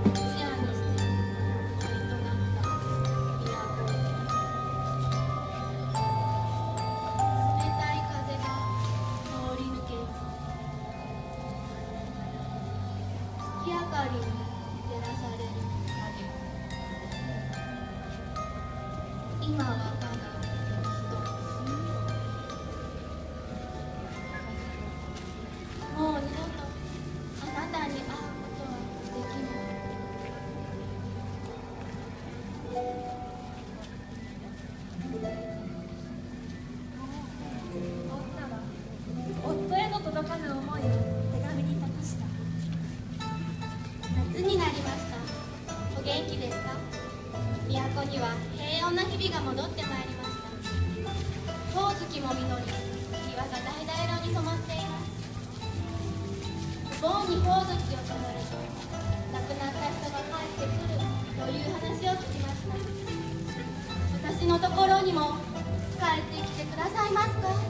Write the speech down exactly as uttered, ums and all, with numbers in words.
今はまだもう二度とあなたに会うことはできない。 女は夫への届かぬ思いを手紙に託した。 夏になりました。お元気ですか？都には平穏な日々が戻ってまいりました。ほおずきも実り、庭が橙色に染まっています。お盆にほおずきを飾ると亡くなった人が帰ってくるという話を聞きました。私のところにも帰ってきてくださいますか？